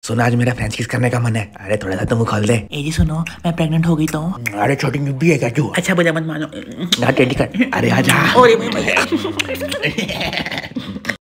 सुना आज मेरा फ्रेंच किस करने का मन है। अरे थोड़ा सा तुम खोल दे। ए जी सुनो, मैं प्रेग्नेंट हो गई तो। अरे छोटी नुब्बी है क्या तू? अच्छा बुरा मत मानो। अरे आजा।